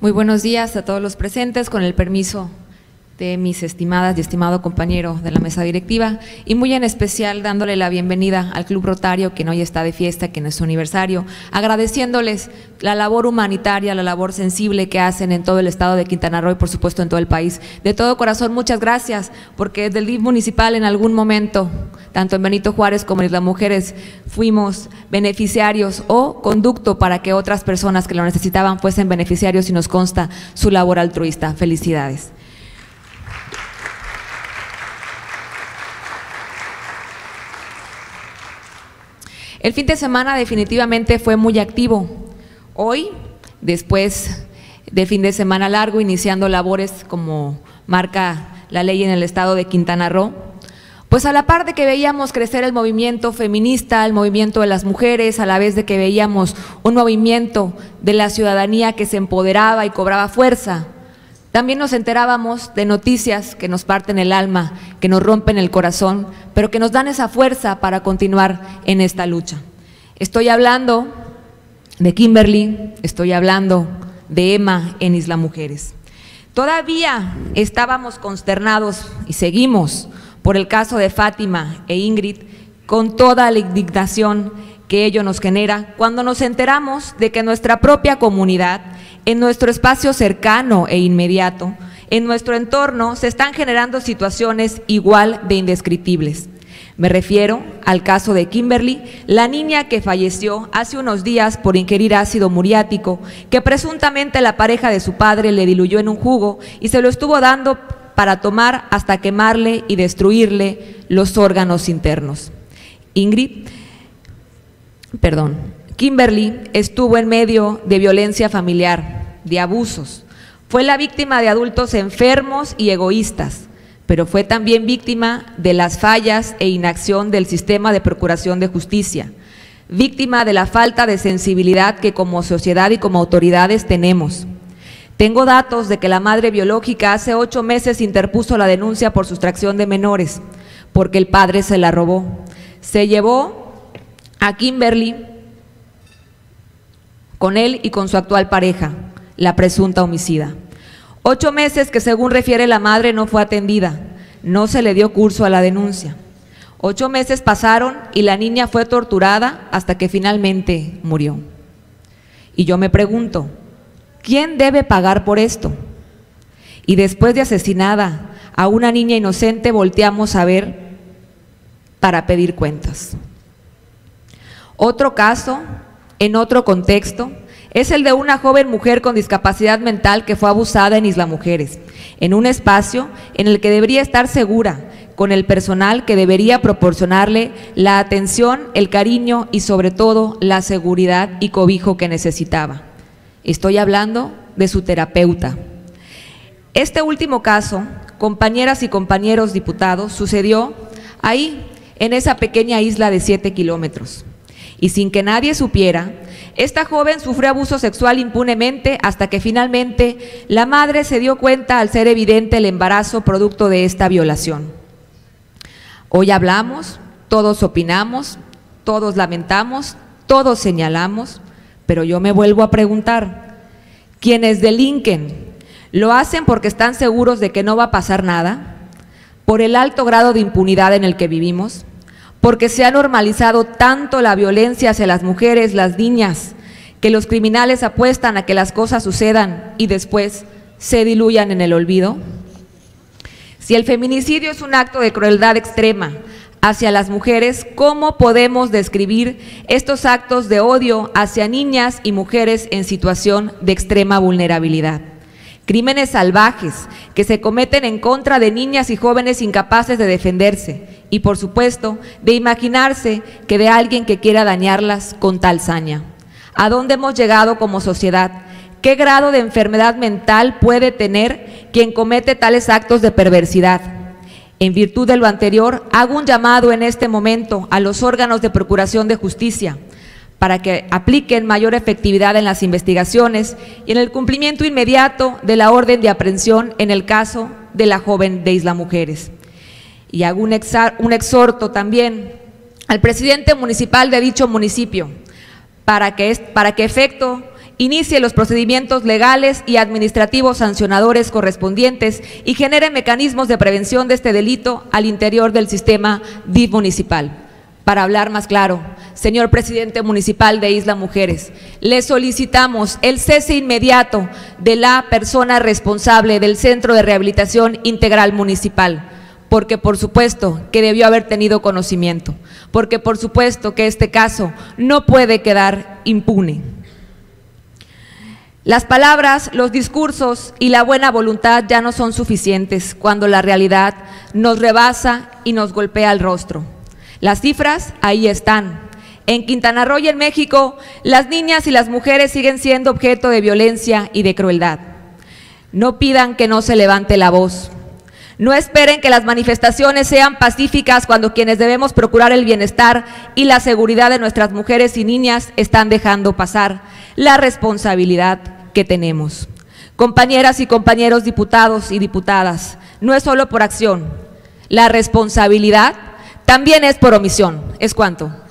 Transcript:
Muy buenos días a todos los presentes, con el permiso de mis estimadas y estimado compañero de la mesa directiva, y muy en especial dándole la bienvenida al Club Rotario, quien hoy está de fiesta, que es su aniversario, agradeciéndoles la labor humanitaria, la labor sensible que hacen en todo el estado de Quintana Roo y por supuesto en todo el país. De todo corazón, muchas gracias, porque desde el DIF municipal en algún momento, tanto en Benito Juárez como en Isla Mujeres, fuimos beneficiarios o conducto para que otras personas que lo necesitaban fuesen beneficiarios, y nos consta su labor altruista. Felicidades. El fin de semana definitivamente fue muy activo. Hoy, después de fin de semana largo, iniciando labores como marca la ley en el estado de Quintana Roo, pues a la par de que veíamos crecer el movimiento feminista, el movimiento de las mujeres, a la vez de que veíamos un movimiento de la ciudadanía que se empoderaba y cobraba fuerza, también nos enterábamos de noticias que nos parten el alma, que nos rompen el corazón, pero que nos dan esa fuerza para continuar en esta lucha. Estoy hablando de Kimberly, estoy hablando de Emma en Isla Mujeres. Todavía estábamos consternados y seguimos por el caso de Fátima e Ingrid, con toda la indignación que ello nos genera, cuando nos enteramos de que en nuestra propia comunidad, en nuestro espacio cercano e inmediato, en nuestro entorno, se están generando situaciones igual de indescriptibles. Me refiero al caso de Kimberly, la niña que falleció hace unos días por ingerir ácido muriático, que presuntamente la pareja de su padre le diluyó en un jugo y se lo estuvo dando para tomar hasta quemarle y destruirle los órganos internos. Kimberly estuvo en medio de violencia familiar, de abusos. Fue la víctima de adultos enfermos y egoístas, pero fue también víctima de las fallas e inacción del sistema de procuración de justicia, víctima de la falta de sensibilidad que como sociedad y como autoridades tenemos. Tengo datos de que la madre biológica hace 8 meses interpuso la denuncia por sustracción de menores, porque el padre se la robó. Se llevó a Kimberly con él y con su actual pareja, la presunta homicida. 8 meses que, según refiere la madre, no fue atendida, no se le dio curso a la denuncia. 8 meses pasaron y la niña fue torturada hasta que finalmente murió. Y yo me pregunto, ¿quién debe pagar por esto? Y después de asesinada a una niña inocente, volteamos a ver para pedir cuentas. Otro caso, en otro contexto, es el de una joven mujer con discapacidad mental que fue abusada en Isla Mujeres, en un espacio en el que debería estar segura, con el personal que debería proporcionarle la atención, el cariño y sobre todo la seguridad y cobijo que necesitaba. Estoy hablando de su terapeuta. Este último caso, compañeras y compañeros diputados, sucedió ahí, en esa pequeña isla de 7 kilómetros. Y sin que nadie supiera, esta joven sufrió abuso sexual impunemente hasta que finalmente la madre se dio cuenta al ser evidente el embarazo producto de esta violación. Hoy hablamos, todos opinamos, todos lamentamos, todos señalamos, pero yo me vuelvo a preguntar, ¿quienes delinquen lo hacen porque están seguros de que no va a pasar nada? ¿Por el alto grado de impunidad en el que vivimos? ¿Porque se ha normalizado tanto la violencia hacia las mujeres, las niñas, que los criminales apuestan a que las cosas sucedan y después se diluyan en el olvido? Si el feminicidio es un acto de crueldad extrema hacia las mujeres, ¿cómo podemos describir estos actos de odio hacia niñas y mujeres en situación de extrema vulnerabilidad? Crímenes salvajes que se cometen en contra de niñas y jóvenes incapaces de defenderse y, por supuesto, de imaginarse que de alguien que quiera dañarlas con tal saña. ¿A dónde hemos llegado como sociedad? ¿Qué grado de enfermedad mental puede tener quien comete tales actos de perversidad? En virtud de lo anterior, hago un llamado en este momento a los órganos de procuración de justicia para que apliquen mayor efectividad en las investigaciones y en el cumplimiento inmediato de la orden de aprehensión en el caso de la joven de Isla Mujeres. Y hago un exhorto también al presidente municipal de dicho municipio para que efecto inicie los procedimientos legales y administrativos sancionadores correspondientes y genere mecanismos de prevención de este delito al interior del sistema DIF municipal. Para hablar más claro, señor presidente municipal de Isla Mujeres, le solicitamos el cese inmediato de la persona responsable del Centro de Rehabilitación Integral Municipal, porque por supuesto que debió haber tenido conocimiento, porque por supuesto que este caso no puede quedar impune. Las palabras, los discursos y la buena voluntad ya no son suficientes cuando la realidad nos rebasa y nos golpea el rostro. Las cifras ahí están. En Quintana Roo y en México, las niñas y las mujeres siguen siendo objeto de violencia y de crueldad. No pidan que no se levante la voz. No esperen que las manifestaciones sean pacíficas cuando quienes debemos procurar el bienestar y la seguridad de nuestras mujeres y niñas están dejando pasar la responsabilidad que tenemos. Compañeras y compañeros diputados y diputadas, no es solo por acción, la responsabilidad también es por omisión. ¿Es cuánto?